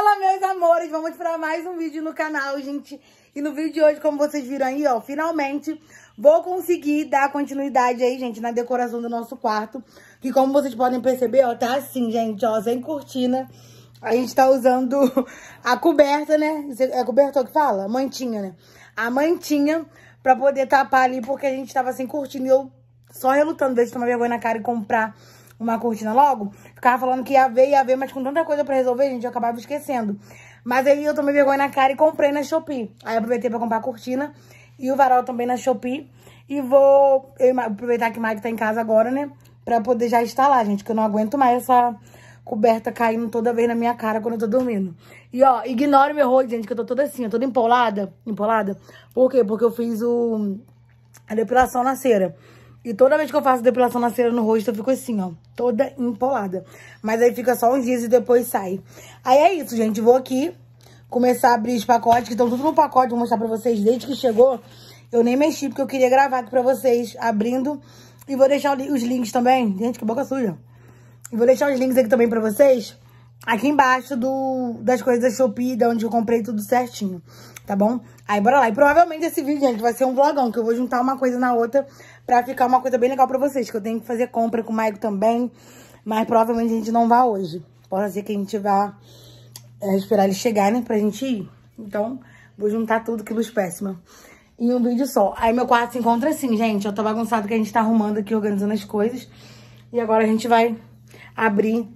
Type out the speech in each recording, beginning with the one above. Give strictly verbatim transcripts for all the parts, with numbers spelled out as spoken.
Fala, meus amores, vamos para mais um vídeo no canal, gente. E no vídeo de hoje, como vocês viram aí, ó, finalmente vou conseguir dar continuidade aí, gente, na decoração do nosso quarto. Que como vocês podem perceber, ó, tá assim, gente, ó, sem cortina. A gente tá usando a coberta, né? É a coberta que fala? A mantinha, né? A mantinha pra poder tapar ali, porque a gente tava sem cortina e eu só relutando, ver de tomar vergonha na cara e comprar uma cortina logo. Ficava falando que ia ver, ia ver, mas com tanta coisa pra resolver, gente, eu acabava esquecendo. Mas aí eu tomei vergonha na cara e comprei na Shopee. Aí eu aproveitei pra comprar a cortina e o varal também na Shopee. E vou eu aproveitar que o Mike tá em casa agora, né? Pra poder já instalar, gente, que eu não aguento mais essa coberta caindo toda vez na minha cara quando eu tô dormindo. E, ó, ignore meu rosto, gente, que eu tô toda assim, ó, toda empolada. Empolada. Por quê? Porque eu fiz o... a depilação na cera. E toda vez que eu faço depilação na cera no rosto, eu fico assim, ó, toda empolada. Mas aí fica só uns dias e depois sai. Aí é isso, gente. Vou aqui começar a abrir os pacotes, que estão tudo no pacote. Vou mostrar pra vocês desde que chegou. Eu nem mexi, porque eu queria gravar aqui pra vocês, abrindo. E vou deixar os links também. Gente, que boca suja. E vou deixar os links aqui também pra vocês, aqui embaixo do, das coisas da Shopee, de onde eu comprei tudo certinho, tá bom? Aí bora lá. E provavelmente esse vídeo, gente, vai ser um vlogão, que eu vou juntar uma coisa na outra pra ficar uma coisa bem legal pra vocês, que eu tenho que fazer compra com o Maico também, mas provavelmente a gente não vai hoje. Pode ser que a gente vá é, esperar ele chegar, né, pra gente ir. Então, vou juntar tudo, que luz péssima, em um vídeo só. Aí meu quarto se encontra assim, gente. Eu tô bagunçado que a gente tá arrumando aqui, organizando as coisas. E agora a gente vai abrir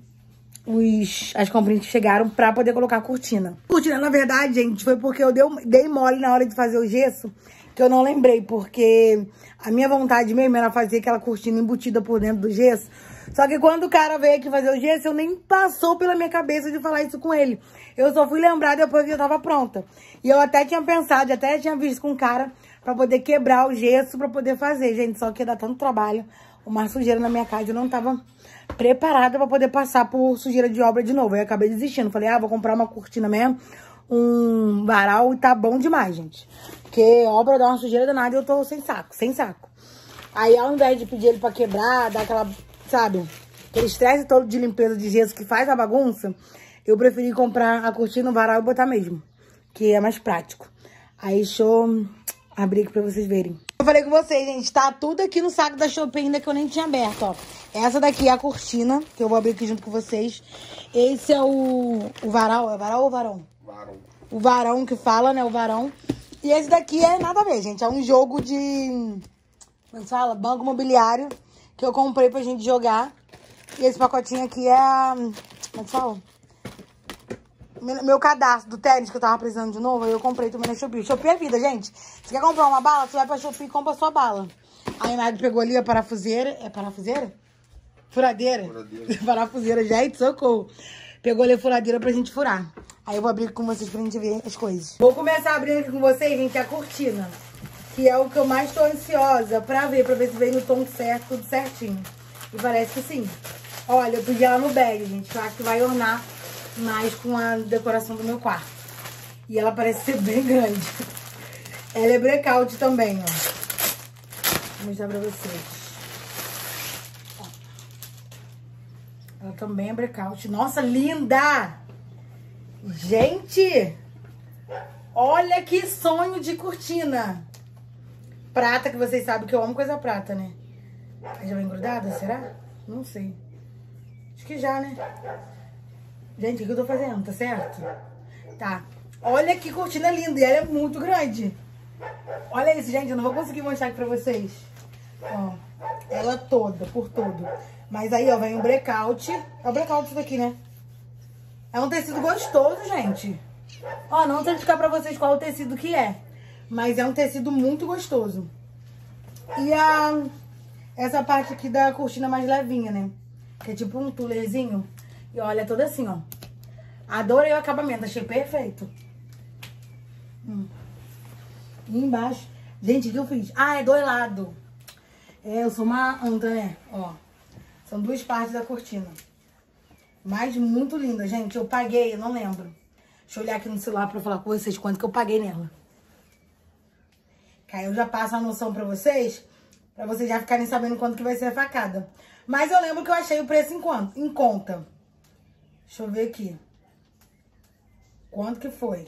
os, as comprinhas que chegaram pra poder colocar a cortina. Cortina, na verdade, gente, foi porque eu dei, dei mole na hora de fazer o gesso, que eu não lembrei, porque a minha vontade mesmo era fazer aquela cortina embutida por dentro do gesso. Só que quando o cara veio aqui fazer o gesso, eu nem passou pela minha cabeça de falar isso com ele. Eu só fui lembrar depois que eu tava pronta. E eu até tinha pensado, até tinha visto com o cara pra poder quebrar o gesso, pra poder fazer, gente. Só que ia dar tanto trabalho, uma sujeira na minha casa, eu não tava preparada pra poder passar por sujeira de obra de novo. Aí eu acabei desistindo. Falei, ah, vou comprar uma cortina mesmo, um varal e tá bom demais, gente. Porque obra dá uma sujeira danada e eu tô sem saco, sem saco. Aí ao invés de pedir ele pra quebrar, dar aquela, sabe, aquele estresse todo de limpeza de gesso que faz a bagunça, eu preferi comprar a cortina, o varal e botar mesmo, que é mais prático. Aí deixa eu abrir aqui pra vocês verem. Eu falei com vocês, gente, tá tudo aqui no saco da Shopee ainda que eu nem tinha aberto, ó. Essa daqui é a cortina, que eu vou abrir aqui junto com vocês. Esse é o, o varal, é varal ou varão? Varão. O varão que fala, né, o varão. E esse daqui é nada a ver, gente, é um jogo de, como se fala, banco imobiliário, que eu comprei pra gente jogar. E esse pacotinho aqui é a, como é que fala? Meu, meu cadastro do tênis que eu tava precisando de novo, aí eu comprei também na Shopee. Shopee é vida, gente. Você quer comprar uma bala, você vai pra Shopee e compra a sua bala. Aí o Nath pegou ali a parafuseira. É parafuseira? Furadeira. Furadeira. Parafuseira, gente, socorro. Pegou ali a furadeira pra gente furar. Aí eu vou abrir com vocês pra gente ver as coisas. Vou começar abrindo aqui com vocês, gente, a cortina. Que é o que eu mais tô ansiosa pra ver, pra ver se vem no tom certo, tudo certinho. E parece que sim. Olha, eu pedi ela no bag, gente. Eu acho que vai ornar mais com a decoração do meu quarto. E ela parece ser bem grande. Ela é blackout também, ó. Vou mostrar pra vocês. Ó. Ela também é blackout. Nossa, linda! Gente! Olha que sonho de cortina! Prata, que vocês sabem que eu amo coisa prata, né? Aí já vem grudada, será? Não sei. Acho que já, né? Gente, o que eu tô fazendo? Tá certo? Tá. Olha que cortina linda. E ela é muito grande. Olha isso, gente. Eu não vou conseguir mostrar aqui pra vocês. Ó. Ela toda, por todo. Mas aí, ó, vem um blackout. É o blackout isso daqui, né? É um tecido gostoso, gente. Ó, não sei explicar pra vocês qual o tecido que é. Mas é um tecido muito gostoso. E a... essa parte aqui da cortina mais levinha, né? Que é tipo um tulezinho. E olha, toda assim, ó. Adorei o acabamento, achei perfeito. Hum. E embaixo... Gente, o que eu fiz? Ah, é dois lados. É, eu sou uma anta, né? Ó. São duas partes da cortina. Mas muito linda, gente. Eu paguei, eu não lembro. Deixa eu olhar aqui no celular pra falar com vocês quanto que eu paguei nela. Que aí eu já passo a noção pra vocês, pra vocês já ficarem sabendo quanto que vai ser a facada. Mas eu lembro que eu achei o preço em, quanto, em conta. Deixa eu ver aqui. Quanto que foi?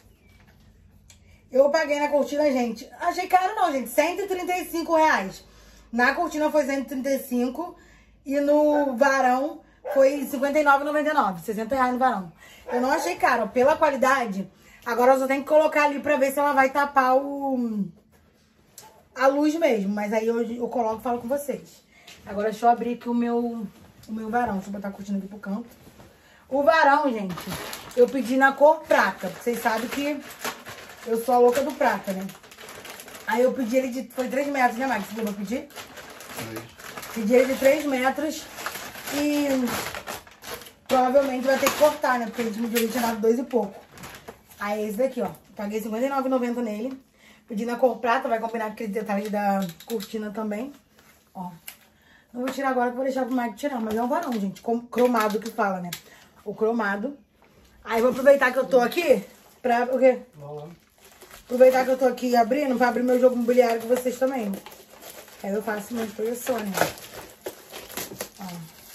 Eu paguei na cortina, gente. Achei caro não, gente. cento e trinta e cinco reais. Na cortina foi cento e trinta e cinco. E no varão foi cinquenta e nove reais e noventa e nove centavos. sessenta reais no varão. Eu não achei caro. Pela qualidade, agora eu só tenho que colocar ali pra ver se ela vai tapar o... a luz mesmo. Mas aí eu, eu coloco e falo com vocês. Agora deixa eu abrir aqui o meu, o meu varão. Deixa eu botar a cortina aqui pro canto. O varão, gente, eu pedi na cor prata. Vocês sabem que eu sou a louca do prata, né? Aí eu pedi ele de... Foi três metros, né, Max? Você eu pedi? Pedi ele de três metros. E provavelmente vai ter que cortar, né? Porque a gente mediu ele tinha dado dois e pouco. Aí esse daqui, ó. Paguei cinquenta e nove reais e noventa centavos nele. Pedi na cor prata. Vai combinar com aqueles detalhes da cortina também. Ó. Não vou tirar agora, que eu vou deixar pro Max tirar. Mas é um varão, gente. Cromado que fala, né? O cromado. Aí vou aproveitar que eu tô aqui pra... O quê? Aproveitar que eu tô aqui abrindo pra abrir meu jogo imobiliário com vocês também. Aí eu faço muito projeção, né? Ó.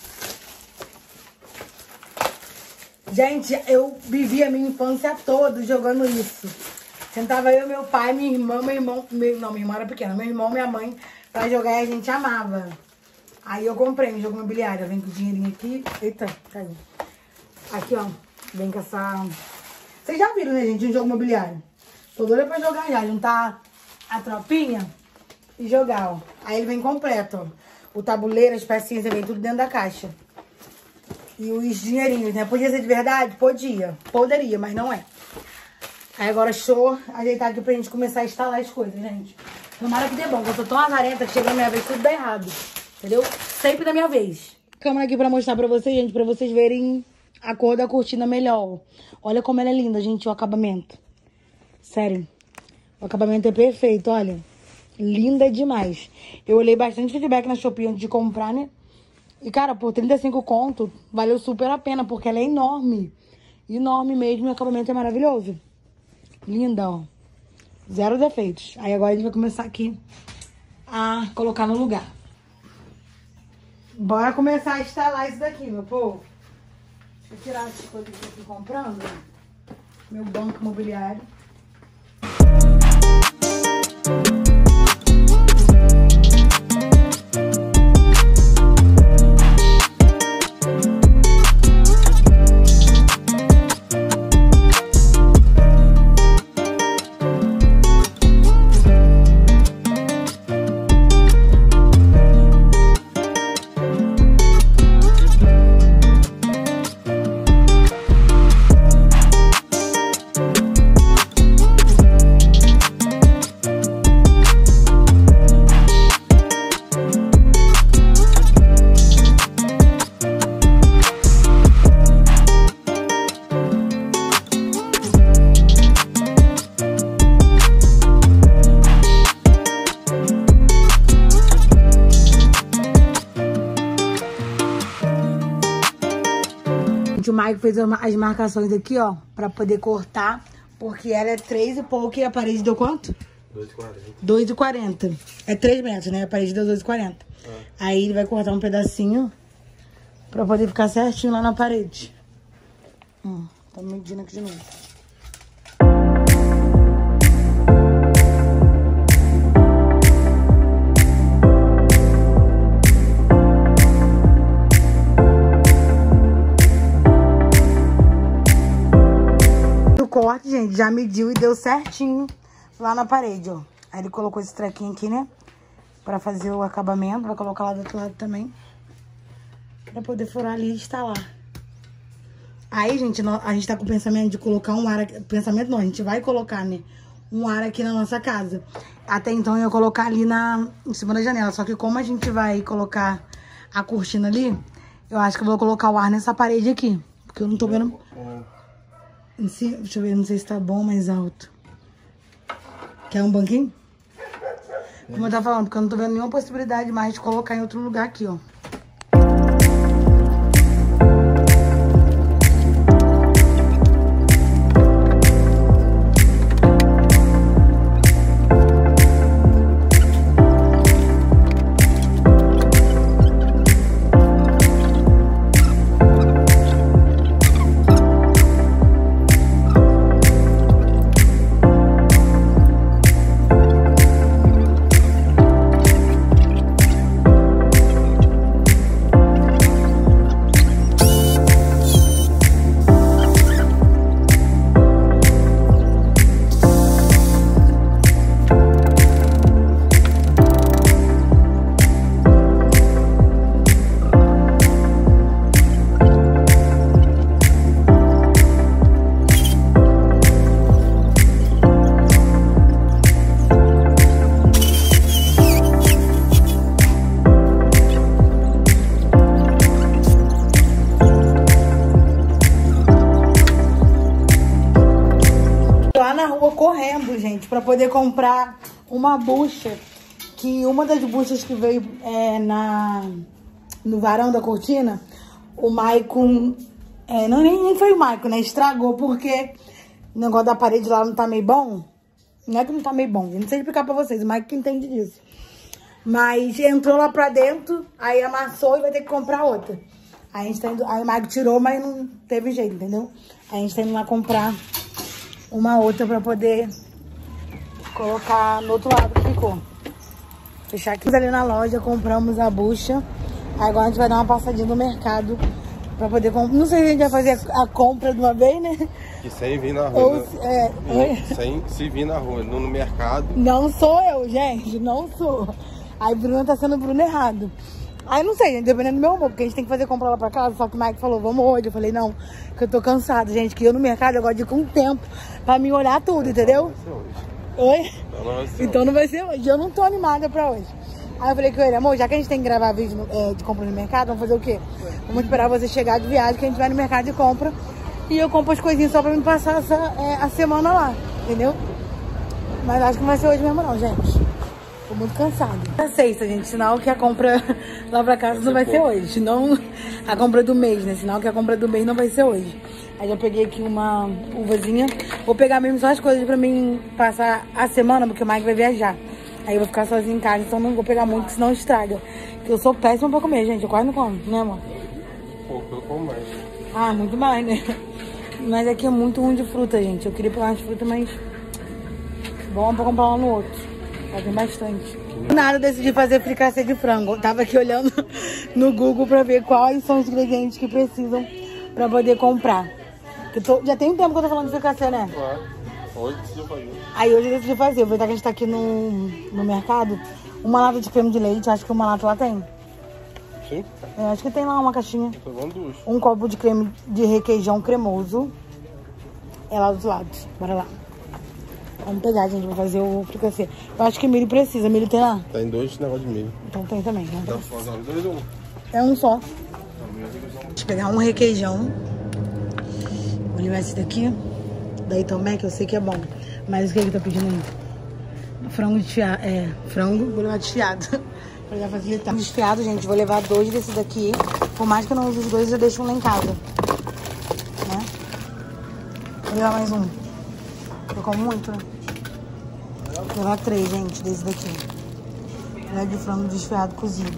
Gente, eu vivi a minha infância toda jogando isso. Sentava eu, meu pai, minha irmã, meu irmão... Meu, não, minha irmã era pequena. Meu irmão, minha mãe, pra jogar e a gente amava. Aí eu comprei um jogo imobiliário. Vem com o dinheirinho aqui. Eita, caiu. Aqui, ó. Vem com essa... Vocês já viram, né, gente? Um jogo imobiliário. Tô doida pra jogar já. Juntar a tropinha e jogar, ó. Aí ele vem completo, ó. O tabuleiro, as pecinhas, vem tudo dentro da caixa. E os dinheirinhos, né? Podia ser de verdade? Podia. Poderia, mas não é. Aí agora deixa eu ajeitar aqui pra gente começar a instalar as coisas, gente. Tomara que dê bom, porque eu tô tão azarenta que chegando a minha vez tudo dá errado. Entendeu? Sempre da minha vez. Câmera aqui pra mostrar pra vocês, gente, pra vocês verem a cor da cortina melhor. Olha como ela é linda, gente, o acabamento. Sério. O acabamento é perfeito, olha. Linda demais. Eu olhei bastante feedback na Shopee antes de comprar, né? E, cara, por trinta e cinco conto, valeu super a pena, porque ela é enorme. Enorme mesmo, e o acabamento é maravilhoso. Linda, ó. Zero defeitos. Aí agora a gente vai começar aqui a colocar no lugar. Bora começar a instalar isso daqui, meu povo. Deixa eu tirar essas coisas que eu fui comprando. Meu banco imobiliário. O Mike fez as marcações aqui, ó, pra poder cortar, porque ela é três e pouco e a parede deu quanto? dois e quarenta. dois e quarenta. É três metros, né? A parede deu dois e quarenta. Ah. Aí ele vai cortar um pedacinho pra poder ficar certinho lá na parede. Hum, tá medindo aqui de novo. Corte, gente, já mediu e deu certinho lá na parede, ó. Aí ele colocou esse trequinho aqui, né? Pra fazer o acabamento. Vai colocar lá do outro lado também. Pra poder furar ali e instalar. Aí, gente, a gente tá com o pensamento de colocar um ar aqui. Pensamento não, a gente vai colocar, né? Um ar aqui na nossa casa. Até então eu ia colocar ali na, em cima da janela. Só que como a gente vai colocar a cortina ali, eu acho que eu vou colocar o ar nessa parede aqui. Porque eu não tô vendo... Deixa eu ver, não sei se tá bom ou mais alto. Quer um banquinho? Como eu tava falando, porque eu não tô vendo nenhuma possibilidade mais de colocar em outro lugar aqui, ó. rua correndo, gente, pra poder comprar uma bucha. Que uma das buchas que veio é, na, no varão da cortina, o Maicon... É, não, nem, nem foi o Maicon, né? Estragou porque o negócio da parede lá não tá meio bom. Não é que não tá meio bom, eu não sei explicar pra vocês, o Maicon que entende disso. Mas entrou lá pra dentro, aí amassou e vai ter que comprar outra. Aí, a gente tá indo, aí o Maicon tirou, mas não teve jeito, entendeu? Aí a gente tá indo lá comprar uma outra pra poder colocar no outro lado que ficou. Fechar aqui ali na loja, compramos a bucha. Agora a gente vai dar uma passadinha no mercado pra poder comprar. Não sei se a gente vai fazer a compra de uma vez, né? E sem vir na rua. Ou, né? é, Não, sem se vir na rua, no, no mercado. Não sou eu, gente, não sou. Aí Bruna tá sendo Bruno errado. Aí não sei, gente, dependendo do meu humor, porque a gente tem que fazer compra lá pra casa. Só que o Mike falou, vamos hoje. Eu falei, não, que eu tô cansado, gente. Que eu no mercado eu gosto de ir com tempo pra me olhar tudo, entendeu? Oi? Então não vai ser Então hoje. não vai ser hoje. Eu não tô animada pra hoje. Aí eu falei com ele, amor, já que a gente tem que gravar vídeo no, é, de compra no mercado, vamos fazer o quê? Vamos esperar você chegar de viagem, que a gente vai no mercado e compra. E eu compro as coisinhas só pra me passar essa, é, a semana lá, entendeu? Mas acho que não vai ser hoje mesmo não, gente. Tô muito cansada. É sexta, gente, sinal que a compra lá pra casa não vai ser hoje. Não a compra do mês, né? Sinal que a compra do mês não vai ser hoje. Aí já peguei aqui uma uvazinha. Vou pegar mesmo só as coisas pra mim passar a semana, porque o Mike vai viajar. Aí eu vou ficar sozinha em casa, então não vou pegar muito, senão estraga. Porque eu sou péssima pra comer, gente. Eu quase não como, né, amor? Pouco, eu como mais. Ah, muito mais, né? Mas aqui é muito ruim de fruta, gente. Eu queria pegar umas frutas, mas... bom pra comprar lá no outro. Já tem bastante. Nada, eu decidi fazer fricassê de frango. Eu tava aqui olhando no Google pra ver quais são os ingredientes que precisam pra poder comprar. Eu tô... Já tem um tempo que eu tô falando de fricassê, né? Claro. Hoje decidiu fazer. Aí hoje eu decidi fazer. Aproveitar que a gente tá aqui no, no mercado. Uma lata de creme de leite. Acho que uma lata lá tem. Sim? Eu acho que tem lá uma caixinha. Tô dando duas. Um copo de creme de requeijão cremoso. É lá dos lados. Bora lá. Vamos pegar, gente, pra fazer o fricassê. Eu acho que milho precisa. Milho tem lá? Tem dois negócios de milho. Então tem também, né? Dá pra fazer dois ou um? É um só. Deixa eu pegar um requeijão. Vou levar esse daqui. Daí também, que eu sei que é bom. Mas o que ele tá pedindo aí? Frango desfiado. É, frango. Vou levar desfiado. Pra já facilitar. Desfiado, gente. Vou levar dois desses daqui. Por mais que eu não use os dois, eu já deixo um lá em casa. Né? Vou levar mais um. Eu como muito, né? Vou levar três, gente, desse daqui. Filé de frango desfiado cozido.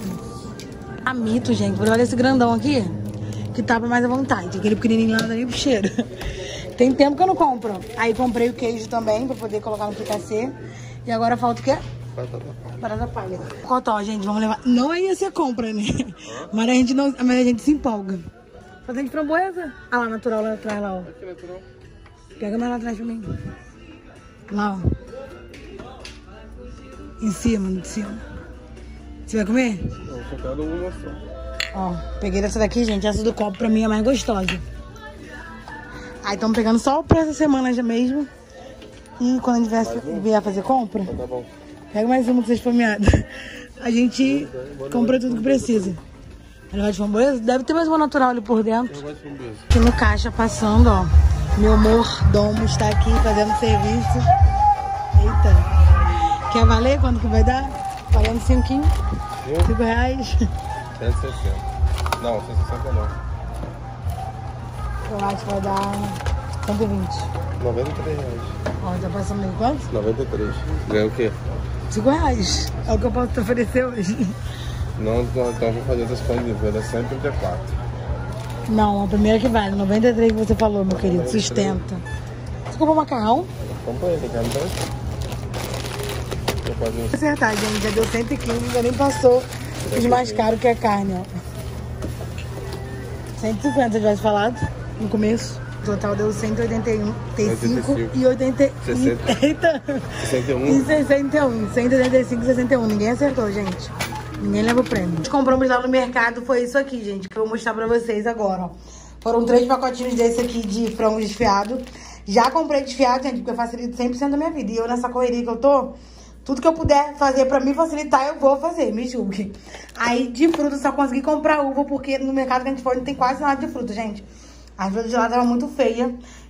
A mito, gente. Vou levar esse grandão aqui, que tapa mais à vontade. Aquele pequenininho lá não dá nem pro cheiro. Tem tempo que eu não compro. Aí comprei o queijo também, pra poder colocar no fricassê. E agora falta o quê? Batata palha. Batata palha. Cotó, gente, vamos levar. Não é essa a compra, né? Mas a gente, não... Mas a gente se empolga. Fazendo de framboesa. Ah lá, natural lá atrás, lá, ó. Aqui, natural. Pega mais lá atrás pra mim. Lá, ó. Em cima, em cima. Você vai comer? Não, só quero uma só. Ó, peguei dessa daqui, gente. Essa do copo pra mim é mais gostosa. Aí estamos pegando só pra essa semana já mesmo. E quando a gente vier, vier fazer compra, Tá bom. pega mais uma que seja esfomeada. A gente compra tudo que precisa. Ela vai de framboesa? Deve ter mais uma natural ali por dentro. Eu gosto de um beijo. Aqui no caixa passando, ó. Meu mordomo está aqui fazendo serviço. Eita. Quer valer? Quanto que vai dar? Valendo cinquinho. Cinco reais. cento e sessenta. Não, cento e sessenta não. Eu acho que vai dar cento e vinte. noventa e três reais. Ó, tá passando em quanto? noventa e três. Ganhou o quê? Cinco reais. É o que eu posso te oferecer hoje. Não, então eu vou fazer outras coisas de venda. cento e trinta e quatro. Não, a primeira que vale. noventa e três que você falou, meu querido. Sustenta. Você comprou macarrão? Comprei, tem carne dois. Vou fazer Vou acertar, gente. Já deu cento e quinze, já nem passou os mais caros que a carne, ó. cento e cinquenta, já tivesse falado no começo. O total deu cento e oitenta e cinco e oitenta. sessenta. Eita! sessenta e um. E sessenta e um. cento e oitenta e cinco e sessenta e um. Ninguém acertou, gente. Ninguém leva o prêmio. Nós compramos lá no mercado, foi isso aqui, gente, que eu vou mostrar pra vocês agora, ó. Foram três pacotinhos desse aqui de frango desfiado. Já comprei desfiado, gente, porque facilita cem por cento da minha vida. E eu, nessa correria que eu tô, tudo que eu puder fazer pra me facilitar, eu vou fazer, me julgue. Aí, de fruta, só consegui comprar uva, porque no mercado que a gente foi não tem quase nada de fruta, gente. A fruta de lá tava muito feia.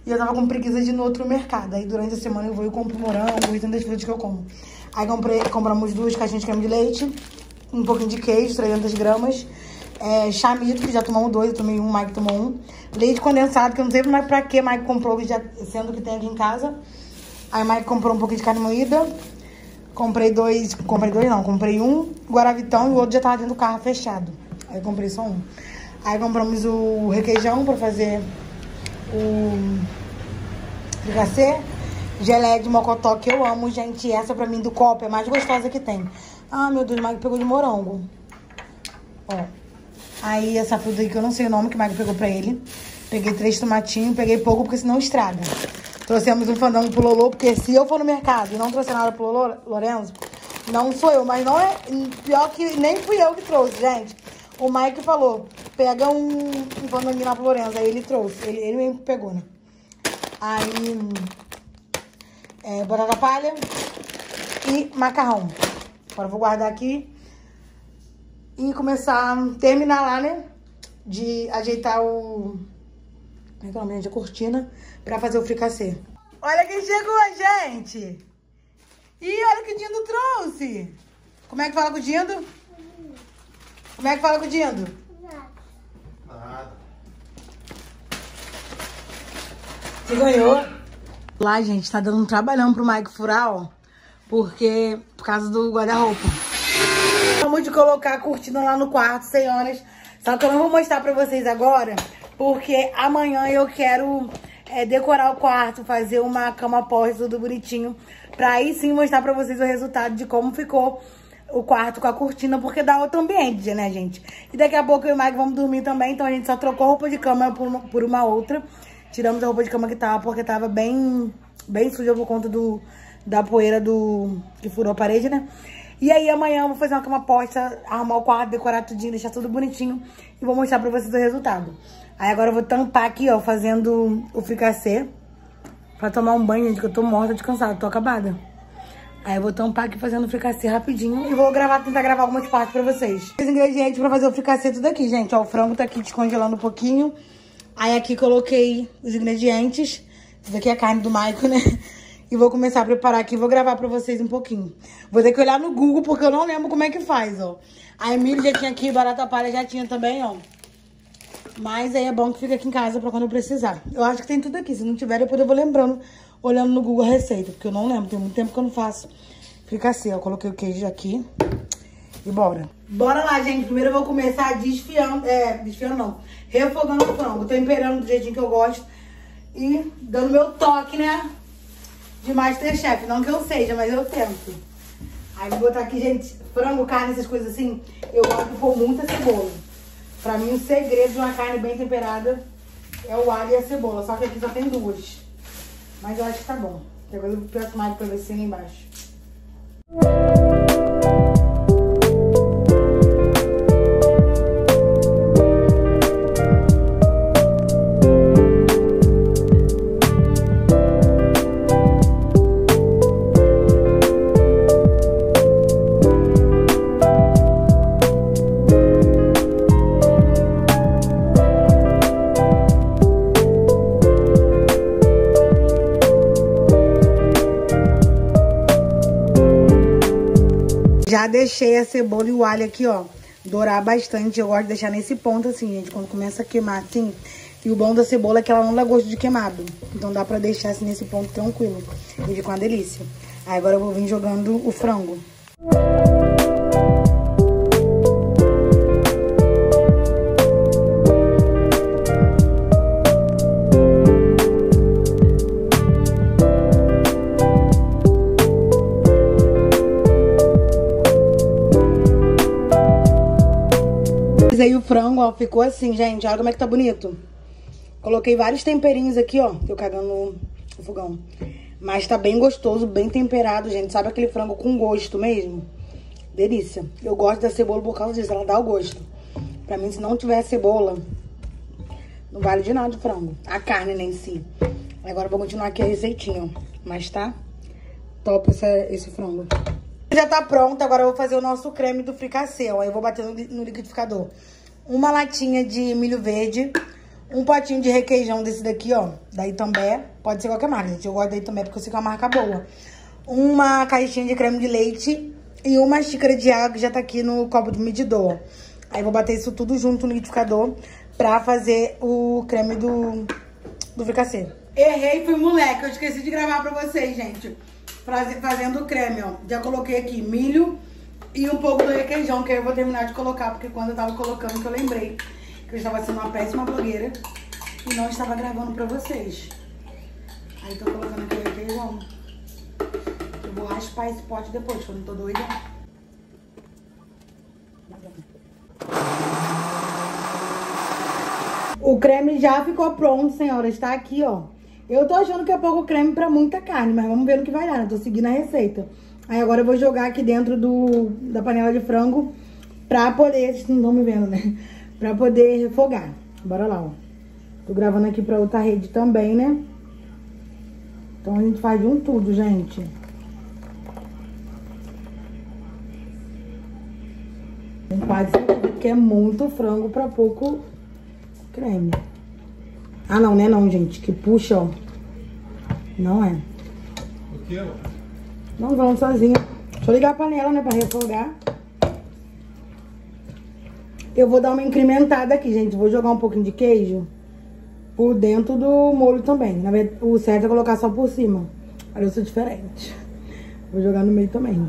E eu tava com preguiça de ir no outro mercado. Aí durante a semana eu vou e compro morango e tantas frutas que eu como. Aí comprei, compramos duas caixinhas de creme de leite, um pouquinho de queijo, trezentas gramas. É, chamito, que já tomamos dois, eu tomei um, o Mike tomou um. Leite condensado, que eu não sei mais pra que o Mike comprou, já, sendo que tem aqui em casa. Aí o Mike comprou um pouquinho de carne moída. Comprei dois, comprei dois não, comprei um Guaravitão e o outro já tava dentro do carro fechado. Aí eu comprei só um. Aí compramos o requeijão pra fazer o fricassê. Geleia de mocotó, que eu amo, gente. Essa pra mim do copo é a mais gostosa que tem. Ah, meu Deus, o Mike pegou de morango. Ó. Aí essa fruta aí que eu não sei o nome que o Mike pegou pra ele. Peguei três tomatinhos, peguei pouco porque senão estraga. Trouxemos um fandango pro Lolo, porque se eu for no mercado e não trouxer nada pro Lolo, Lorenzo, não sou eu. Mas não é... Pior que nem fui eu que trouxe, gente. O Mike falou, pega um, um fandanguinho lá pro Lorenzo. Aí ele trouxe. Ele, ele mesmo pegou, né? Aí... É, batata palha e macarrão. Agora eu vou guardar aqui. E começar a terminar lá, né? De ajeitar o... Como é que é o nome, gente? A cortina pra fazer o fricassê. Olha quem chegou, gente! E olha o que o Dindo trouxe! Como é que fala com o Dindo? Como é que fala com o Dindo? Nada. Você ganhou? Lá, gente, tá dando um trabalhão pro Mike furar, ó. Porque... Por causa do guarda-roupa. Vamos de colocar a cortina lá no quarto, senhoras. Só que eu não vou mostrar pra vocês agora, porque amanhã eu quero é, decorar o quarto, fazer uma cama pós, tudo bonitinho, pra aí sim mostrar pra vocês o resultado de como ficou o quarto com a cortina, porque dá outro ambiente, né, gente? E daqui a pouco eu e o Mike vamos dormir também, então a gente só trocou roupa de cama por uma, por uma outra. Tiramos a roupa de cama que tava, porque tava bem, bem suja por conta do, da poeira do que furou a parede, né? E aí amanhã eu vou fazer uma cama posta, arrumar o quarto, decorar tudinho, deixar tudo bonitinho. E vou mostrar pra vocês o resultado. Aí agora eu vou tampar aqui, ó, fazendo o fricassê. Pra tomar um banho, gente, que eu tô morta de cansada, tô acabada. Aí eu vou tampar aqui fazendo o fricassê rapidinho. E vou gravar, tentar gravar algumas partes pra vocês. Os ingredientes pra fazer o fricassê tudo aqui, gente. Ó, o frango tá aqui descongelando um pouquinho. Aí aqui coloquei os ingredientes. Isso daqui é a carne do Maico, né? E vou começar a preparar aqui, vou gravar pra vocês um pouquinho. Vou ter que olhar no Google, porque eu não lembro como é que faz, ó. A Emília já tinha aqui, barata palha já tinha também, ó. Mas aí é bom que fica aqui em casa pra quando eu precisar. Eu acho que tem tudo aqui, se não tiver, depois eu vou lembrando, olhando no Google a receita. Porque eu não lembro, tem muito tempo que eu não faço fricassê. Eu coloquei o queijo aqui e bora. Bora lá, gente. Primeiro eu vou começar desfiando, é, desfiando não, refogando o frango, temperando do jeitinho que eu gosto e dando meu toque, né? De Masterchef, não que eu seja, mas eu tento. Aí vou botar aqui, gente, frango, carne, essas coisas assim, eu gosto de pôr muita cebola. Pra mim, o segredo de uma carne bem temperada é o alho e a cebola. Só que aqui só tem duas. Mas eu acho que tá bom. Depois eu peço mais pra ver se tem lá embaixo. Já deixei a cebola e o alho aqui, ó, dourar bastante. Eu gosto de deixar nesse ponto, assim, gente, quando começa a queimar, assim. E o bom da cebola é que ela não dá gosto de queimado. Então dá pra deixar, assim, nesse ponto tranquilo. E fica uma delícia. Aí agora eu vou vir jogando o frango. Aí o frango, ó, ficou assim, gente. Olha como é que tá bonito. Coloquei vários temperinhos aqui, ó. Tô cagando no fogão. Mas tá bem gostoso, bem temperado, gente. Sabe aquele frango com gosto mesmo? Delícia. Eu gosto da cebola por causa disso, ela dá o gosto. Pra mim, se não tiver cebola, não vale de nada o frango. A carne, né, em si. Agora eu vou continuar aqui a receitinha, ó. Mas tá top essa, esse frango. Já tá pronto, agora eu vou fazer o nosso creme do fricassê, ó. Eu vou bater no, no liquidificador uma latinha de milho verde, Um potinho de requeijão desse daqui, ó, da Itambé. Pode ser qualquer marca, gente. Eu gosto da Itambé porque eu sei que é uma marca boa. Uma caixinha de creme de leite e uma xícara de água que já tá aqui no copo do medidor. Aí vou bater isso tudo junto no liquidificador pra fazer o creme do, do fricassê. Errei, fui moleque. Eu esqueci de gravar pra vocês, gente. Fazendo o creme, ó. Já coloquei aqui milho e um pouco do requeijão, que aí eu vou terminar de colocar, porque quando eu tava colocando que eu lembrei que eu estava sendo uma péssima blogueira e não estava gravando pra vocês. Aí tô colocando aqui o requeijão. Eu vou raspar esse pote depois, quando eu tô doida. O creme já ficou pronto, senhoras. Tá aqui, ó. Eu tô achando que é pouco creme pra muita carne, mas vamos ver no que vai dar, né? Tô seguindo a receita. Aí agora eu vou jogar aqui dentro do, da panela de frango pra poder... Vocês não estão me vendo, né? Pra poder refogar. Bora lá, ó. Tô gravando aqui pra outra rede também, né? Então a gente faz de um tudo, gente. Faz porque é muito frango pra pouco creme. Ah, não, né não, gente. Que puxa, ó. Não é. O que, ó? Não vão sozinho. Deixa eu ligar a panela, né, pra refogar. Eu vou dar uma incrementada aqui, gente. Vou jogar um pouquinho de queijo por dentro do molho também. Na verdade, o certo é colocar só por cima. Olha, eu sou diferente. Vou jogar no meio também.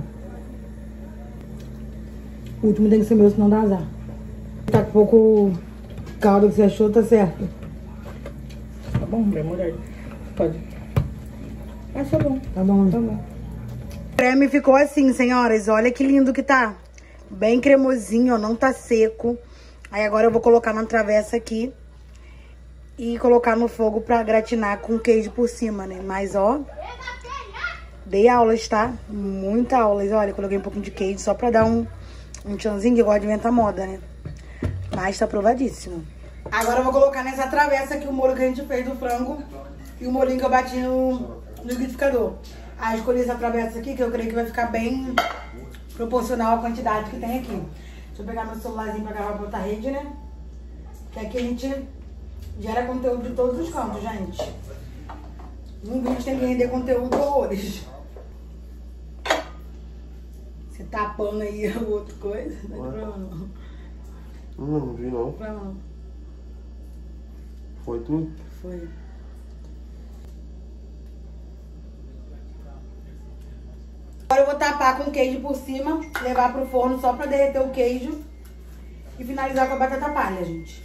O último tem que ser meu, senão dá azar. Tá com pouco caldo que você achou, tá certo. Tá bom, minha mulher. Pode. Ah, tá bom. Tá bom. Tá bom. O creme ficou assim, senhoras. Olha que lindo que tá. Bem cremosinho, ó. Não tá seco. Aí agora eu vou colocar na travessa aqui. E colocar no fogo pra gratinar com queijo por cima, né? Mas, ó... Dei aulas, tá? Muita aulas. Olha, coloquei um pouquinho de queijo só pra dar um... Um tchanzinho, que eu gosto de inventar moda, né? Mas tá provadíssimo. Agora eu vou colocar nessa travessa aqui o molho que a gente fez do frango. E o molhinho que eu bati no, no liquidificador. Aí eu escolhi essa travessa aqui, que eu creio que vai ficar bem proporcional à quantidade que tem aqui. Deixa eu pegar meu celularzinho pra gravar pra outra rede, né? Que aqui a gente gera conteúdo de todos os cantos, gente. Um vídeo tem que render conteúdo horrores. Você tapando aí a outra coisa? Não tem problema não. Não, não vi não. Não tem problema não. Foi tudo? Foi. Agora eu vou tapar com queijo por cima, levar pro forno só pra derreter o queijo e finalizar com a batata palha, gente.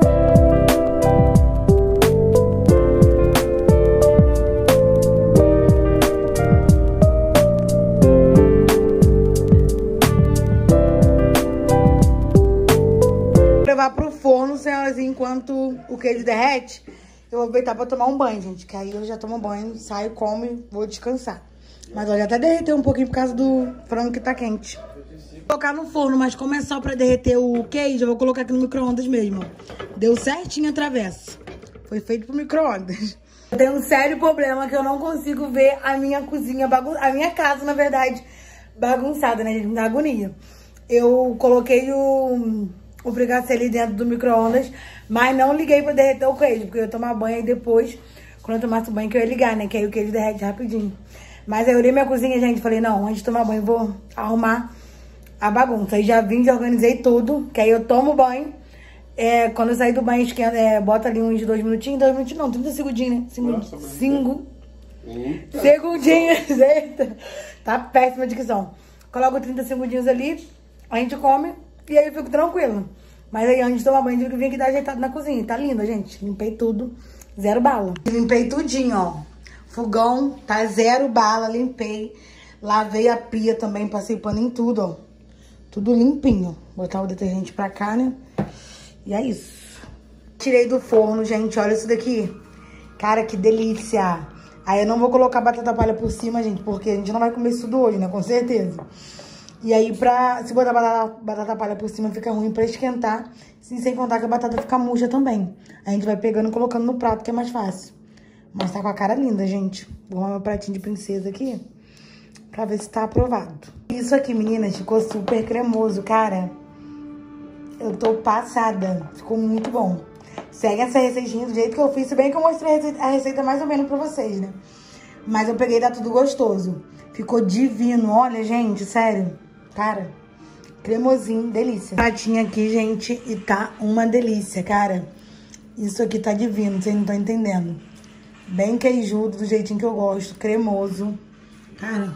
Levar pro forno, senhoras, enquanto o queijo derrete, eu vou aproveitar pra tomar um banho, gente. Que aí eu já tomo banho, saio, como e vou descansar. Mas olha, até derreteu um pouquinho por causa do frango que tá quente. Vou colocar no forno, mas como é só pra derreter o queijo, eu vou colocar aqui no micro-ondas mesmo. Deu certinho a travessa. Foi feito pro micro-ondas. Eu tenho um sério problema que eu não consigo ver a minha cozinha bagunçada. A minha casa, na verdade, bagunçada, né, gente? Me dá agonia. Eu coloquei o... o fricassê ali dentro do micro-ondas, mas não liguei pra derreter o queijo, porque eu ia tomar banho e depois, quando eu tomasse banho, que eu ia ligar, né? Que aí o queijo derrete rapidinho. Mas aí eu olhei minha cozinha, gente, falei, não, antes de tomar banho, vou arrumar a bagunça. Aí já vim, já organizei tudo, que aí eu tomo banho, é, quando eu sair do banho, esquenta, é, bota ali uns dois minutinhos, dois minutinhos não, trinta segundinhos, né? Cinco, Nossa, cinco segundinhos, eita, tá péssima a dicção. Coloco trinta segundinhos ali, a gente come e aí eu fico tranquila. Mas aí antes de tomar banho, eu tive que vir aqui dar ajeitado na cozinha. Tá linda, gente. Limpei tudo. Zero bala. Limpei tudinho, ó. Fogão tá zero bala, limpei. Lavei a pia também, passei pano em tudo, ó. Tudo limpinho. Botar o detergente pra cá, né? E é isso. Tirei do forno, gente. Olha isso daqui. Cara, que delícia. Aí eu não vou colocar batata palha por cima, gente, porque a gente não vai comer isso tudo hoje, né? Com certeza. E aí, pra, se botar batata, batata palha por cima, fica ruim pra esquentar. E sem contar que a batata fica murcha também. A gente vai pegando e colocando no prato, que é mais fácil. Mas tá com a cara linda, gente. Vou arrumar meu pratinho de princesa aqui, pra ver se tá aprovado. Isso aqui, meninas, ficou super cremoso, cara. Eu tô passada. Ficou muito bom. segue essa receitinha do jeito que eu fiz. Se bem que eu mostrei a receita, a receita mais ou menos pra vocês, né? Mas eu peguei e dá tudo gostoso. Ficou divino. Olha, gente, sério. Cara, cremosinho, delícia. Pratinho aqui, gente, e tá uma delícia, cara. Isso aqui tá divino, vocês não estão entendendo. Bem queijudo, do jeitinho que eu gosto. Cremoso. Cara.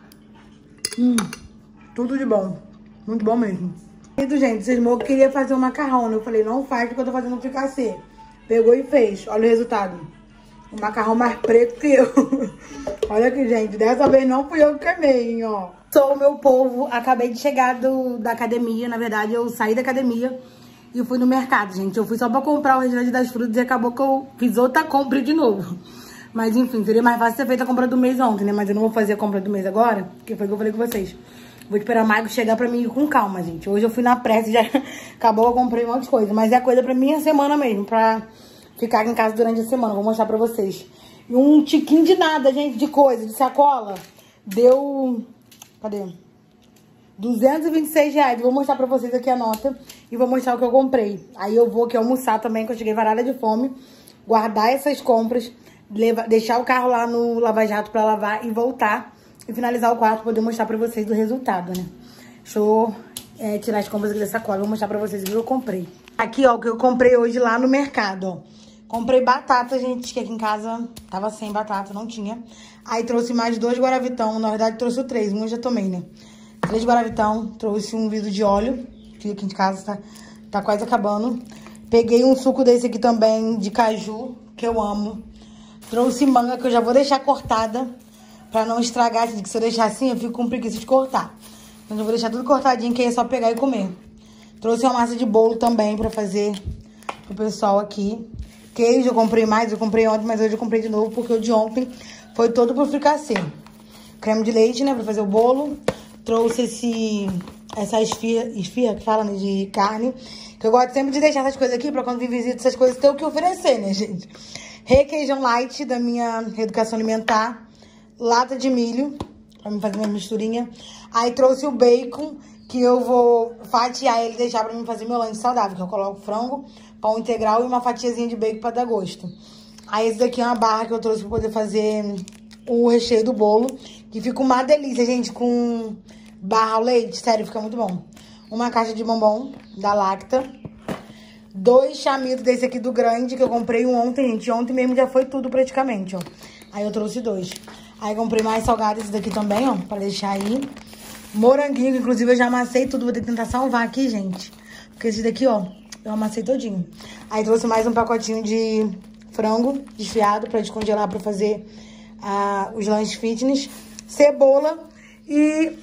Hum, tudo de bom. Muito bom mesmo. E, gente, vocês que queria fazer um macarrão, né? Eu falei, não faz porque eu tô fazendo um fricassê. Pegou e fez. Olha o resultado. O macarrão mais preto que eu. Olha aqui, gente. Dessa vez não fui eu que queimei, hein, ó. Sou o meu povo. Acabei de chegar do, da academia. Na verdade, eu saí da academia e fui no mercado, gente. Eu fui só pra comprar o restante das frutas e acabou que eu fiz outra compra de novo. Mas, enfim, seria mais fácil ter feito a compra do mês ontem, né? Mas eu não vou fazer a compra do mês agora, que foi o que eu falei com vocês. Vou esperar o Maico chegar pra mim ir com calma, gente. Hoje eu fui na pressa e já acabou, eu comprei um monte de coisa. Mas é coisa pra minha semana mesmo, pra ficar aqui em casa durante a semana. Vou mostrar pra vocês. E um tiquinho de nada, gente, de coisa, de sacola. Deu... Cadê? duzentos e vinte e seis reais. Vou mostrar pra vocês aqui a nota e vou mostrar o que eu comprei. Aí eu vou aqui almoçar também, que eu cheguei varada de fome. Guardar essas compras, levar, deixar o carro lá no Lava Jato pra lavar e voltar. E finalizar o quarto pra poder mostrar pra vocês o resultado, né? Deixa eu é, tirar as compras aqui da sacola. Vou mostrar pra vocês o que eu comprei. Aqui, ó, o que eu comprei hoje lá no mercado, ó. Comprei batata, gente, que aqui em casa tava sem batata, não tinha. Aí trouxe mais dois guaravitão. Na verdade, trouxe três. Um eu já tomei, né? Três guaravitão. Trouxe um vidro de óleo, que aqui em casa tá, tá quase acabando. Peguei um suco desse aqui também, de caju, que eu amo. Trouxe manga, que eu já vou deixar cortada, pra não estragar. Que se eu deixar assim, eu fico com preguiça de cortar. Então eu vou deixar tudo cortadinho, que aí é só pegar e comer. Trouxe uma massa de bolo também pra fazer pro pessoal aqui. Queijo eu comprei mais, eu comprei ontem, mas hoje eu comprei de novo, porque o de ontem foi todo pro fricassê. Creme de leite, né, pra fazer o bolo. Trouxe esse, essa esfirra, esfirra que fala, né, de carne. Que eu gosto sempre de deixar essas coisas aqui, pra quando vir visita essas coisas, ter o que oferecer, né, gente? Requeijão light da minha reeducação alimentar. Lata de milho, pra mim fazer minha misturinha. Aí trouxe o bacon, que eu vou fatiar ele e deixar pra mim fazer meu lanche saudável. Que eu coloco frango, pão integral e uma fatiazinha de bacon pra dar gosto. Aí esse daqui é uma barra que eu trouxe pra poder fazer o recheio do bolo. Que fica uma delícia, gente, com barra ao leite. Sério, fica muito bom. Uma caixa de bombom da Lacta. Dois chamitos desse aqui do grande, que eu comprei um ontem, gente. Ontem mesmo já foi tudo praticamente, ó. Aí eu trouxe dois. Aí comprei mais salgado esse daqui também, ó, pra deixar aí. Moranguinho, que inclusive eu já amassei tudo. Vou ter que tentar salvar aqui, gente. Porque esse daqui, ó, eu amassei todinho. Aí trouxe mais um pacotinho de frango desfiado pra descongelar pra fazer uh, os lanches fitness. Cebola e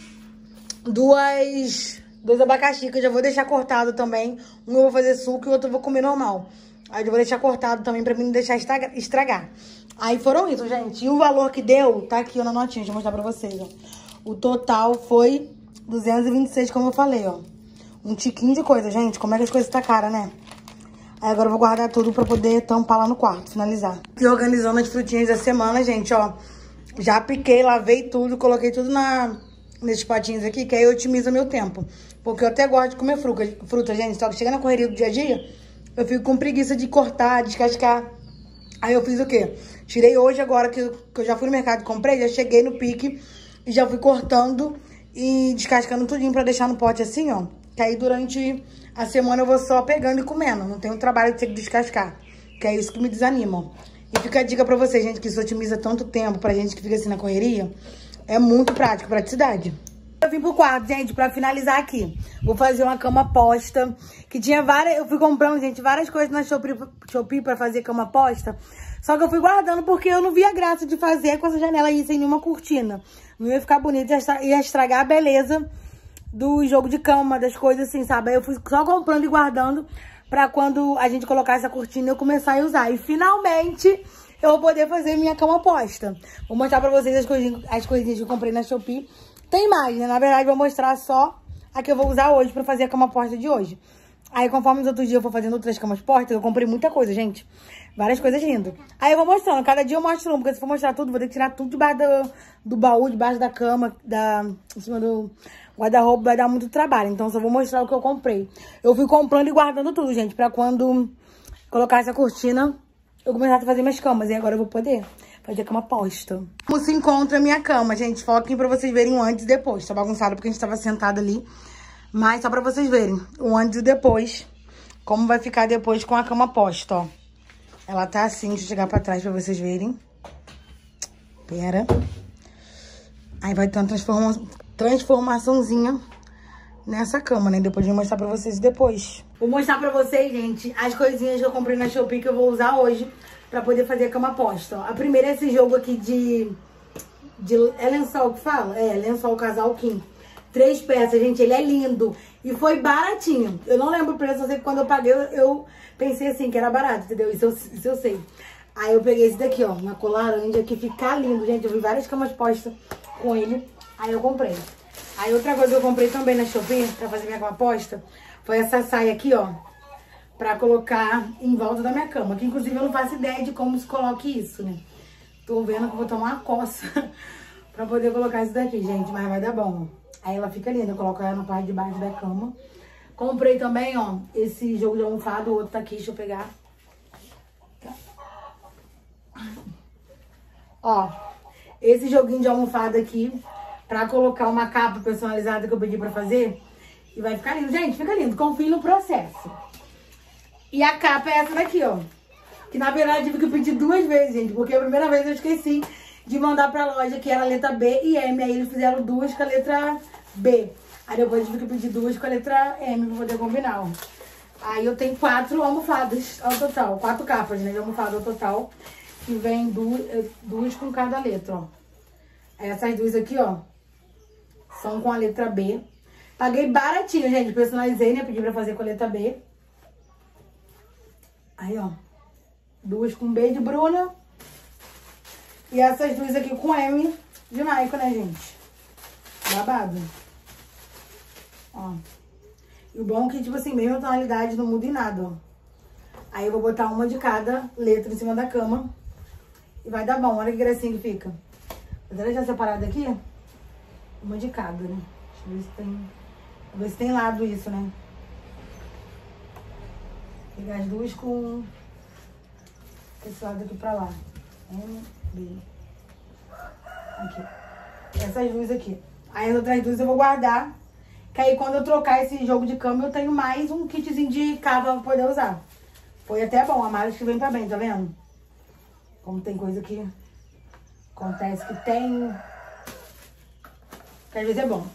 duas, dois abacaxi, que eu já vou deixar cortado também. Um eu vou fazer suco e o outro eu vou comer normal. Aí eu vou deixar cortado também pra mim não deixar estragar. Aí foram isso, gente. E o valor que deu, tá aqui ó, na notinha, deixa eu mostrar pra vocês, ó. O total foi duzentos e vinte e seis, como eu falei, ó. Um tiquinho de coisa, gente. Como é que as coisas tá cara, né? Aí agora eu vou guardar tudo pra poder tampar lá no quarto, finalizar. E organizando as frutinhas da semana, gente, ó. Já piquei, lavei tudo, coloquei tudo na, nesses potinhos aqui, que aí otimiza meu tempo. Porque eu até gosto de comer fruta, fruta, gente. Só que chega na correria do dia a dia, eu fico com preguiça de cortar, descascar. Aí eu fiz o quê? Tirei hoje agora, que eu, que eu já fui no mercado e comprei, já cheguei no pique e já fui cortando e descascando tudinho pra deixar no pote assim, ó. Que aí durante a semana eu vou só pegando e comendo. Não tem o trabalho de ter que descascar. Que é isso que me desanima, ó. E fica a dica pra vocês, gente, que isso otimiza tanto tempo pra gente que fica assim na correria. É muito prático, praticidade. Eu vim pro quarto, gente, pra finalizar aqui. Vou fazer uma cama posta. Que tinha várias... Eu fui comprando, gente, várias coisas na Shopee, Shopee pra fazer cama posta. Só que eu fui guardando porque eu não via graça de fazer com essa janela aí sem nenhuma cortina. Não ia ficar bonito, ia estragar a beleza do jogo de cama, das coisas assim, sabe? Aí eu fui só comprando e guardando pra quando a gente colocar essa cortina eu começar a usar. E finalmente eu vou poder fazer minha cama posta. Vou mostrar pra vocês as coisinhas, as coisinhas que eu comprei na Shopee. Tem mais, né? Na verdade, vou mostrar só a que eu vou usar hoje pra fazer a cama posta de hoje. Aí, conforme os outros dias eu for fazendo outras camas postas, eu comprei muita coisa, gente. Várias coisas lindas. Aí eu vou mostrando. Cada dia eu mostro um, porque se for mostrar tudo, vou ter que tirar tudo debaixo do, do baú, debaixo da cama, da, em cima do guarda-roupa, vai dar muito trabalho. Então, só vou mostrar o que eu comprei. Eu fui comprando e guardando tudo, gente, pra quando colocar essa cortina, eu começasse a fazer minhas camas. E agora eu vou poder fazer a cama posta. Como se encontra a minha cama, gente. Foquem pra vocês verem o antes e depois. Tá bagunçado porque a gente tava sentado ali. Mas só pra vocês verem o antes e depois. Como vai ficar depois com a cama posta, ó. Ela tá assim, deixa eu chegar pra trás pra vocês verem. Pera. Aí vai ter uma transforma... transformaçãozinha nessa cama, né? Depois eu vou mostrar pra vocês depois. Vou mostrar pra vocês, gente, as coisinhas que eu comprei na Shopee que eu vou usar hoje pra poder fazer a cama posta, ó. A primeira é esse jogo aqui de... de... É lençol que fala? É, lençol casal Kim. Três peças, gente, ele é lindo. E foi baratinho. Eu não lembro o preço, eu sei que quando eu paguei, eu, eu pensei assim, que era barato, entendeu? Isso eu, isso eu sei. Aí eu peguei esse daqui, ó, uma cor laranja, que fica lindo, gente. Eu vi várias camas postas com ele, aí eu comprei. Aí outra coisa que eu comprei também na Shopee, pra fazer minha cama posta, foi essa saia aqui, ó, pra colocar em volta da minha cama. Que inclusive eu não faço ideia de como se coloque isso, né? Tô vendo que eu vou tomar uma coça pra poder colocar isso daqui, gente, mas vai dar bom. Aí ela fica linda, eu coloco ela na parte de baixo da cama. Comprei também, ó, esse jogo de almofada, o outro tá aqui, deixa eu pegar. Tá. Ó, esse joguinho de almofada aqui, pra colocar uma capa personalizada que eu pedi pra fazer. E vai ficar lindo. Gente, fica lindo, confie no processo. E a capa é essa daqui, ó. Que na verdade eu tive que pedir duas vezes, gente, porque a primeira vez eu esqueci de mandar pra loja, que era a letra B e M. Aí eles fizeram duas com a letra B. Aí depois eu tive que pedir duas com a letra M pra poder combinar, ó. Aí eu tenho quatro almofadas ao total. Quatro capas, né, de almofada ao total. Que vem duas, duas com cada letra, ó. Essas duas aqui, ó, são com a letra B. Paguei baratinho, gente. Personalizei, né? Pedi pra fazer com a letra B. Aí, ó. Duas com B de Bruna. E essas duas aqui com M de Maicon, né, gente? Babado. Ó. E o bom é que, tipo assim, mesma tonalidade não muda em nada, ó. Aí eu vou botar uma de cada letra em cima da cama. E vai dar bom. Olha que gracinha que fica. Vou deixar separado aqui. Uma de cada, né? Deixa eu ver se tem... Vou ver se tem lado isso, né? Vou pegar as duas com... esse lado aqui pra lá. M, B. Aqui. Essas duas aqui. Aí as outras duas eu vou guardar. Que aí quando eu trocar esse jogo de cama, eu tenho mais um kitzinho de cava pra poder usar. Foi até bom. A malha que vem pra bem, tá vendo? Como tem coisa que acontece que tem... que às vezes é bom.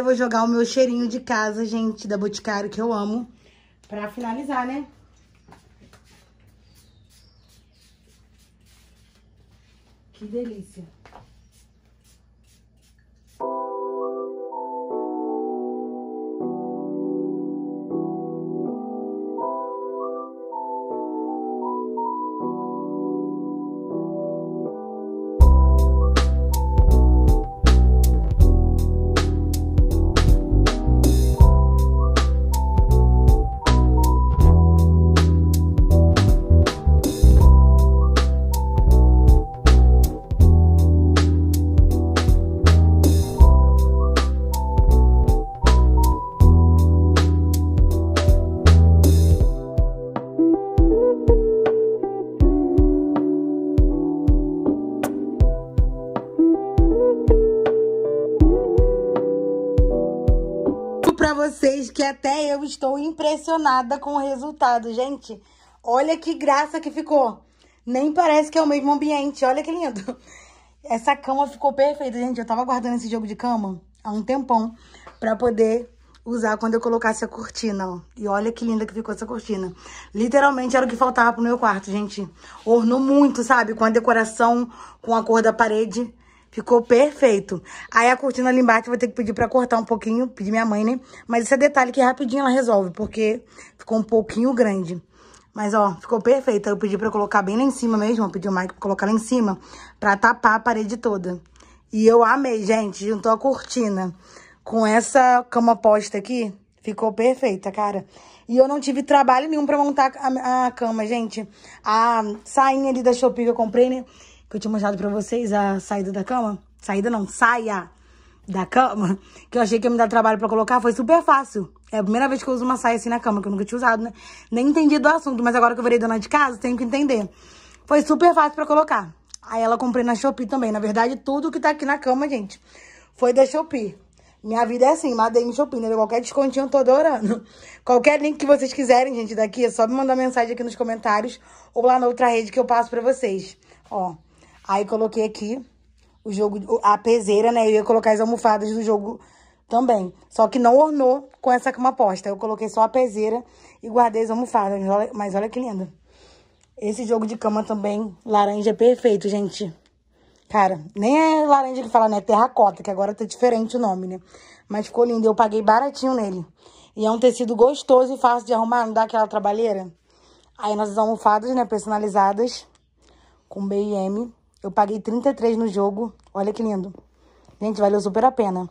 eu vou jogar o meu cheirinho de casa, gente, da Boticário, que eu amo, pra finalizar, né? Que delícia. Pra vocês que até eu estou impressionada com o resultado, gente. Olha que graça que ficou. Nem parece que é o mesmo ambiente. Olha que lindo. Essa cama ficou perfeita, gente. Eu tava guardando esse jogo de cama há um tempão pra poder usar quando eu colocasse a cortina, ó. E olha que linda que ficou essa cortina. Literalmente era o que faltava pro meu quarto, gente. Ornou muito, sabe? Com a decoração, com a cor da parede. Ficou perfeito. Aí a cortina ali embaixo eu vou ter que pedir pra cortar um pouquinho, pedir minha mãe, né? Mas esse é detalhe que rapidinho ela resolve, porque ficou um pouquinho grande. Mas, ó, ficou perfeito. Eu pedi pra colocar bem lá em cima mesmo, eu pedi o Mike pra colocar lá em cima, pra tapar a parede toda. E eu amei, gente. Juntou a cortina com essa cama posta aqui, ficou perfeita, cara. E eu não tive trabalho nenhum pra montar a, a cama, gente. A sainha ali da Shopee que eu comprei, né? Que eu tinha mostrado pra vocês, a saída da cama. Saída não, saia da cama. Que eu achei que ia me dar trabalho pra colocar. Foi super fácil. É a primeira vez que eu uso uma saia assim na cama, que eu nunca tinha usado, né? Nem entendi do assunto, mas agora que eu virei dona de casa, tenho que entender. Foi super fácil pra colocar. Aí ela comprei na Shopee também. Na verdade, tudo que tá aqui na cama, gente, foi da Shopee. Minha vida é assim, madei em Shopee, né? Qualquer descontinho eu tô adorando. Qualquer link que vocês quiserem, gente, daqui, é só me mandar mensagem aqui nos comentários ou lá na outra rede que eu passo pra vocês. Ó. Aí coloquei aqui o jogo, a peseira, né? Eu ia colocar as almofadas do jogo também. Só que não ornou com essa cama posta. Eu coloquei só a peseira e guardei as almofadas. Mas olha que lindo. Esse jogo de cama também, laranja é perfeito, gente. Cara, nem é laranja que fala, né? Terracota, que agora tá diferente o nome, né? Mas ficou lindo. Eu paguei baratinho nele. E é um tecido gostoso e fácil de arrumar, não dá aquela trabalheira. Aí nossas almofadas, né? Personalizadas com B e M. Eu paguei trinta e três no jogo. Olha que lindo. Gente, valeu super a pena.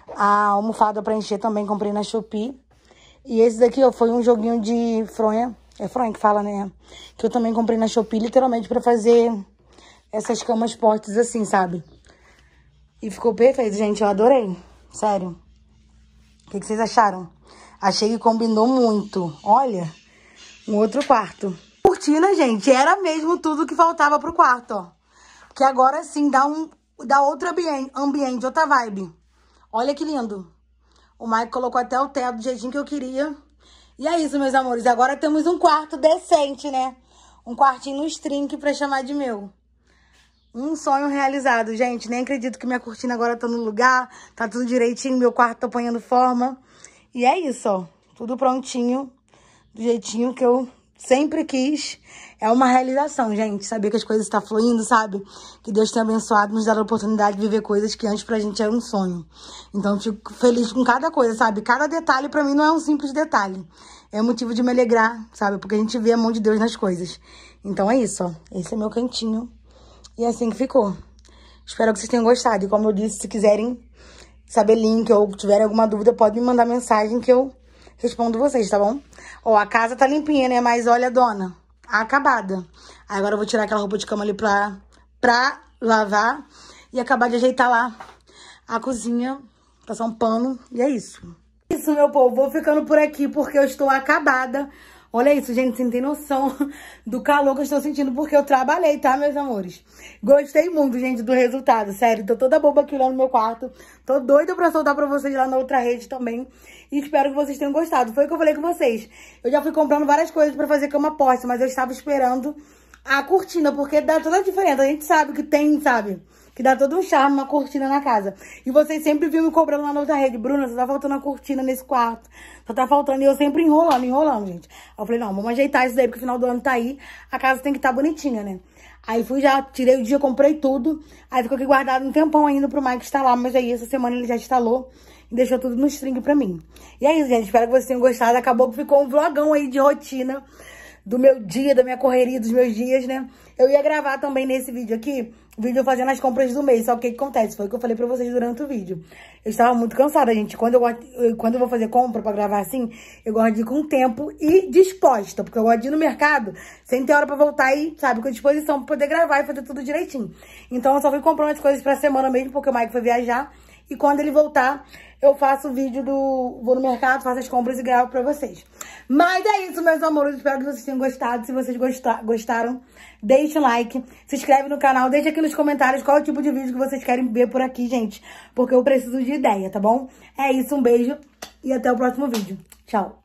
A almofada pra encher também comprei na Shopee. E esse daqui, ó, foi um joguinho de fronha. É fronha que fala, né? Que eu também comprei na Shopee, literalmente pra fazer essas camas postes assim, sabe? E ficou perfeito, gente. Eu adorei. Sério. O que, que vocês acharam? Achei que combinou muito. Olha, um outro quarto. Cortina, gente, era mesmo tudo que faltava pro quarto, ó. Que agora sim dá, um, dá outro ambiente, ambiente, outra vibe. Olha que lindo. O Mike colocou até o teto do jeitinho que eu queria. E é isso, meus amores. Agora temos um quarto decente, né? Um quartinho no string pra chamar de meu. Um sonho realizado, gente. Nem acredito que minha cortina agora tá no lugar. Tá tudo direitinho, meu quarto tá apanhando forma. E é isso, ó. Tudo prontinho, do jeitinho que eu sempre quis. É uma realização, gente. Saber que as coisas estão fluindo, sabe? Que Deus tenha abençoado, nos dado a oportunidade de viver coisas que antes pra gente era um sonho. Então, eu fico feliz com cada coisa, sabe? Cada detalhe pra mim não é um simples detalhe. É motivo de me alegrar, sabe? Porque a gente vê a mão de Deus nas coisas. Então, é isso, ó. Esse é meu cantinho. E é assim que ficou. Espero que vocês tenham gostado. E como eu disse, se quiserem saber link ou tiverem alguma dúvida, pode me mandar mensagem que eu respondo vocês, tá bom? Ó, a casa tá limpinha, né? Mas olha, dona, acabada. Aí agora eu vou tirar aquela roupa de cama ali pra, pra lavar e acabar de ajeitar lá a cozinha, passar um pano e é isso. Isso, meu povo, vou ficando por aqui porque eu estou acabada. Olha isso, gente, você não tem noção do calor que eu estou sentindo porque eu trabalhei, tá, meus amores? Gostei muito, gente, do resultado, sério. Tô toda boba aqui lá no meu quarto. Tô doida pra soltar pra vocês lá na outra rede também. E espero que vocês tenham gostado. Foi o que eu falei com vocês. Eu já fui comprando várias coisas pra fazer cama posta, mas eu estava esperando a cortina, porque dá toda a diferença. A gente sabe que tem, sabe? Que dá todo um charme, uma cortina na casa. E vocês sempre viram me cobrando lá na outra rede. Bruna, só tá faltando a cortina nesse quarto. Só tá faltando. E eu sempre enrolando, enrolando, gente. Aí eu falei, não, vamos ajeitar isso daí, porque o final do ano tá aí. A casa tem que estar tá bonitinha, né? Aí fui já, tirei o dia, comprei tudo. Aí ficou aqui guardado um tempão ainda pro Mike instalar. Mas aí essa semana ele já instalou e deixou tudo no string pra mim. E é isso, gente. Espero que vocês tenham gostado. Acabou que ficou um vlogão aí de rotina do meu dia, da minha correria, dos meus dias, né? Eu ia gravar também nesse vídeo aqui, vídeo fazendo as compras do mês. Só que o que acontece? Foi o que eu falei pra vocês durante o vídeo. Eu estava muito cansada, gente. Quando eu, eu, quando eu vou fazer compra pra gravar assim, eu gosto de ir com tempo e disposta. Porque eu gosto de ir no mercado sem ter hora pra voltar e, sabe, com disposição pra poder gravar e fazer tudo direitinho. Então eu só fui comprando as coisas pra semana mesmo, porque o Mike foi viajar. E quando ele voltar, eu faço o vídeo do... Vou no mercado, faço as compras e gravo pra vocês. Mas é isso, meus amores. Espero que vocês tenham gostado. Se vocês gostar, gostaram, deixa o like. Se inscreve no canal. Deixa aqui nos comentários qual é o tipo de vídeo que vocês querem ver por aqui, gente. Porque eu preciso de ideia, tá bom? É isso, um beijo. E até o próximo vídeo. Tchau.